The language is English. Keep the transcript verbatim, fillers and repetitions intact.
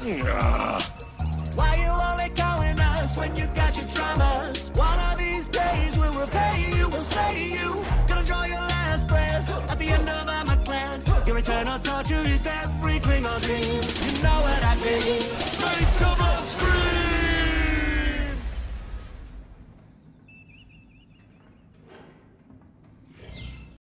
Why you only calling us when you got your dramas? One of these days we'll repay you, we'll slay you. Gonna draw your last breath at the end of my glance. Your eternal torture is every Klingon dream. You know what I mean?